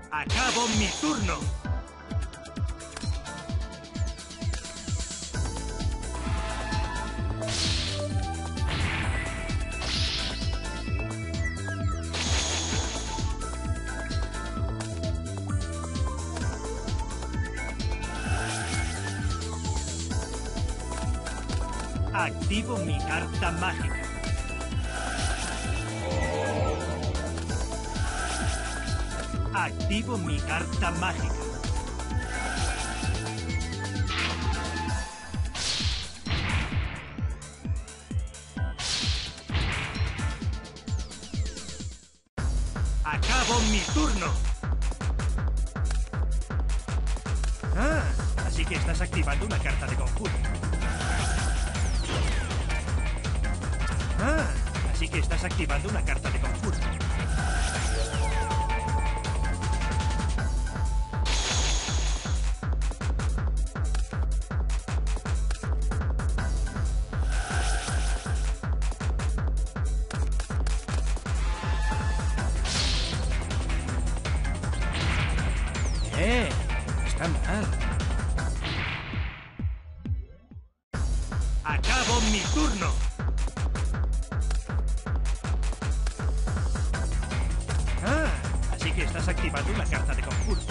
Acabo mi turno. Activo mi carta mágica. Activo mi carta mágica. Acabo mi turno. Ah, así que estás activando una carta de conjuro. Ah, así que estás activando una carta de conjuro. Está mal. Acabo mi turno. Ah, así que estás activando una carta de conjuro.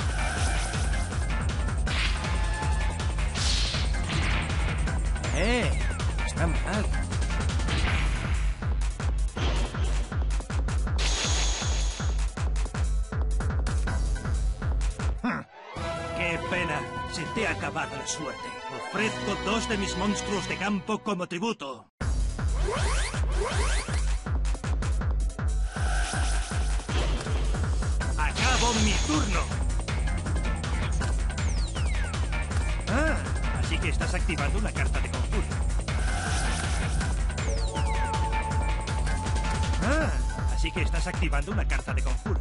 Está mal. ¡Qué pena! Se te ha acabado la suerte. Ofrezco 2 de mis monstruos de campo como tributo. Acabo mi turno. Ah, así que estás activando una carta de conjuro. Ah, así que estás activando una carta de conjuro.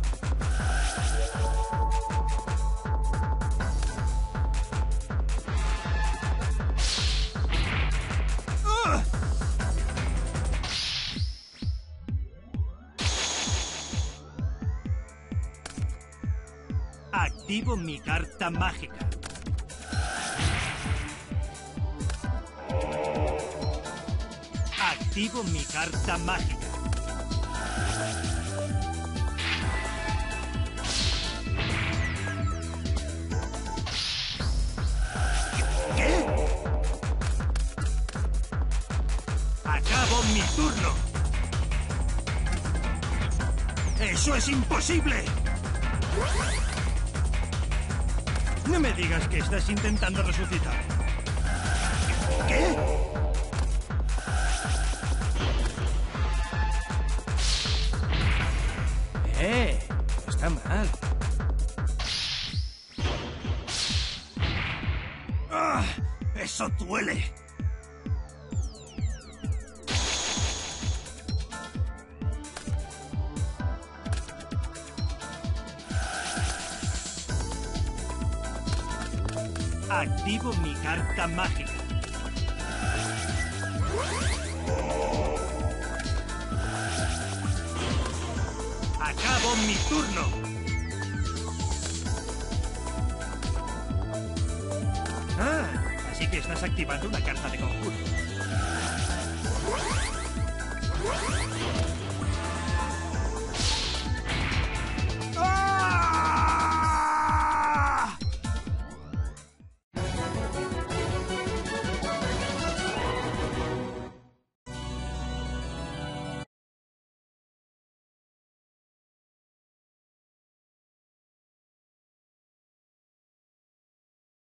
Activo mi carta mágica. Activo mi carta mágica. ¿Qué? Acabo mi turno. ¡Eso es imposible! No me digas que estás intentando resucitar. ¿Qué? Está mal. ¡Ah! ¡Eso duele! Activo mi carta mágica. Acabo mi turno. Ah, así que estás activando una carta de conjuro.